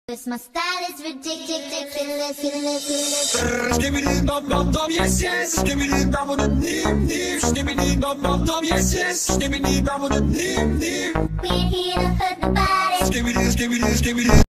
My style is ridiculous. Skibbity dum dum dum, yes yes. Skibbity dum dum dim dim. Skibbity dum dum dum, yes yes. Skibbity dum dum dim dim. We're here to hurt nobody. Skibbity skibbity skibbity.